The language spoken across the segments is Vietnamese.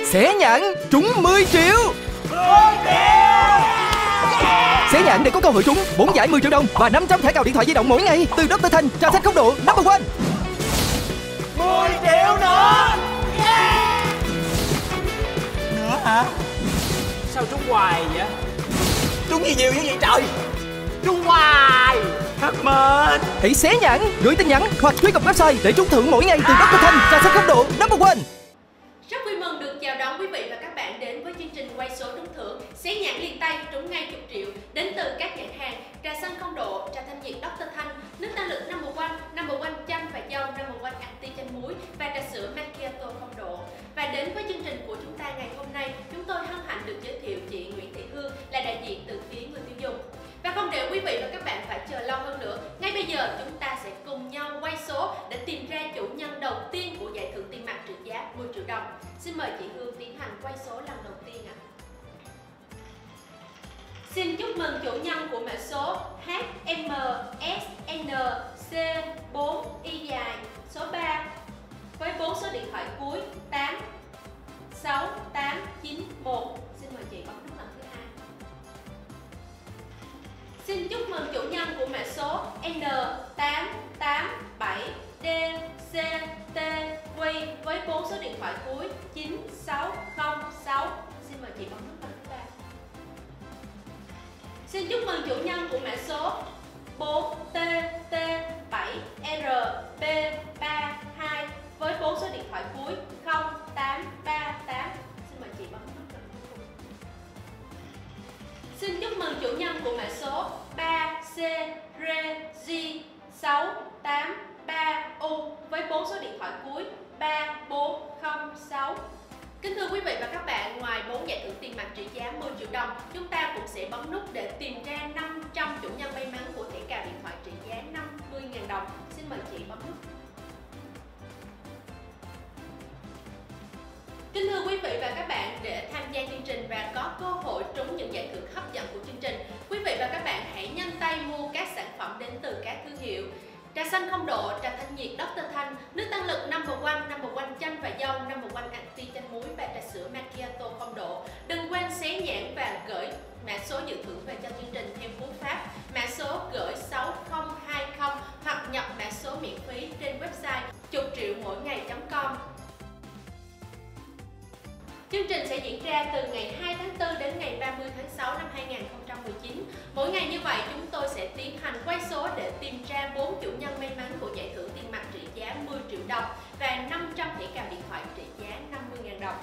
Xé nhãn trúng 10 triệu. 10 triệu. Xé nhãn để có cơ hội trúng 4 giải 10 triệu đồng và 500 thẻ cào điện thoại di động mỗi ngày từ Dr. Thanh, trà xanh không độ number one. 10 triệu nữa. Nữa hả? Sao trúng hoài vậy? Trúng gì nhiều như vậy trời? Trúng hoài. Thật mệt. Hãy xé nhãn, gửi tin nhắn hoặc truy cập website để trúng thưởng mỗi ngày từ Dr. Thanh, trà xanh không độ number one. Rất vui mừng được chào đón quý vị và các bạn đến với chương trình quay số trúng thưởng xé nhãn liền tay trúng ngay chục triệu đến từ các nhãn hàng trà xanh không độ, trà thanh nhiệt Dr. Thanh, nước tăng lực number one chanh và dâu number one anti chanh muối và trà sữa macchiato không độ. Và đến với chương trình của chúng ta ngày hôm nay, chúng tôi hân hạnh được giới thiệu chị Nguyễn Thị Hương là đại diện từ phía người tiêu dùng. Và không để quý vị và các bạn phải chờ lâu hơn nữa, ngay bây giờ chúng ta sẽ cùng nhau quay số để tìm ra chủ nhân đầu tiên của giải thưởng tiền mặt trị giá 10 triệu đồng. Xin mời chị Hương tiến hành quay số lần đầu tiên ạ. Xin chúc mừng chủ nhân của mã số HMSNC4Y dài số 3 với 4 số điện thoại cuối 86891. Xin mời chị bấm nút lần thứ hai. Xin chúc mừng chủ nhân của mã số N887DCTQ với 4 số điện thoại cuối 9606. Xin mời chị bấm nút lần thứ ba. Xin chúc mừng chủ nhân của mã số 4TT7RB32 với 4 số điện thoại cuối 0838. Xin mời chị bấm nút lần cuối cùng. Xin chúc mừng chủ nhân của mã số 3CRG683U với 4 số điện thoại cuối 3406. Kính thưa quý vị và các bạn, ngoài 4 giải thưởng tiền mặt trị giá 10 triệu đồng, chúng ta cũng sẽ bấm nút để tìm ra 500 chủ nhân may mắn của thẻ cào điện thoại trị giá 50.000 đồng. Xin mời chị bấm nút. Kính thưa quý vị và các bạn, để tham gia chương trình và có cơ hội trúng những giải thưởng hấp dẫn của chương trình, quý vị và các bạn hãy nhanh tay mua các sản phẩm đến từ các thương hiệu trà xanh không độ, trà thanh nhiệt Dr. Thanh, nước tăng lực number one chanh và dâu number one anti chanh muối và trà sữa macchiato không độ. Đừng quên xé nhãn và gửi mã số dự thưởng về cho chương trình theo cú pháp mã số gửi 6020 hoặc nhập mã số miễn phí trên website chục triệu mỗi ngày.com. Chương trình sẽ diễn ra từ ngày 2 tháng 4 đến ngày 30 tháng 6 năm 2019. Mỗi ngày như vậy, chúng tôi sẽ tiến hành quay số để tìm ra 4 chủ nhân may mắn của giải thưởng tiền mặt trị giá 10 triệu đồng và 500 thẻ cào điện thoại trị giá 50.000 đồng.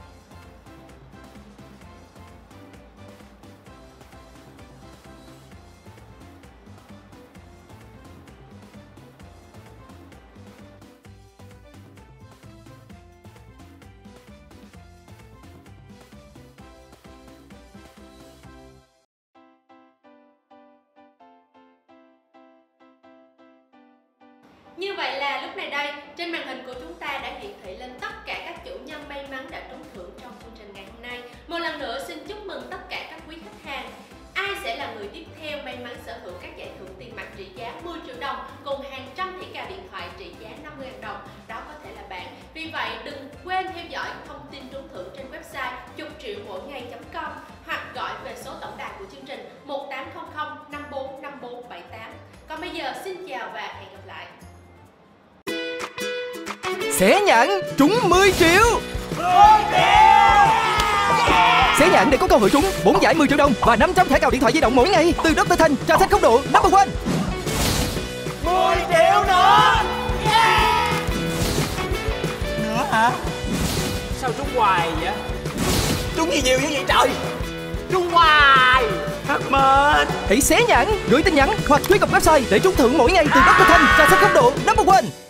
Như vậy là lúc này đây, trên màn hình của chúng ta đã hiển thị lên tất cả các chủ nhân may mắn đã trúng thưởng trong chương trình ngày hôm nay. Một lần nữa xin chúc mừng tất cả các quý khách hàng. Ai sẽ là người tiếp theo may mắn sở hữu các giải thưởng tiền mặt trị giá 10 triệu đồng cùng hàng trăm thẻ cào điện thoại trị giá 50.000 đồng? Đó có thể là bạn. Vì vậy đừng quên theo dõi thông tin trúng thưởng trên website chục triệu mỗi ngày.com hoặc gọi về số tổng đài của chương trình 1800 545478. Còn bây giờ xin chào và hẹn gặp lại. Xé nhãn trúng 10 triệu. 10 triệu. Xé nhãn để có cơ hội trúng 4 giải 10 triệu đồng và 500 thẻ cào điện thoại di động mỗi ngày từ Dr. Thanh, trà xanh không độ number one. 10 triệu nữa. Nữa hả? Sao trúng hoài vậy? Trúng gì nhiều như vậy trời? Trúng hoài. Thật mệt. Hãy xé nhãn, gửi tin nhắn hoặc truy cập website để trúng thưởng mỗi ngày từ Dr. Thanh, trà xanh không độ number one.